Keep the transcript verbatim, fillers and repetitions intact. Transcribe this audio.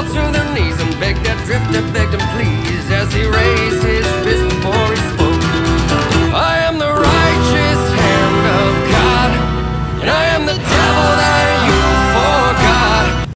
fell to their knees and begged that drifter, begged him please, as he raised his fist before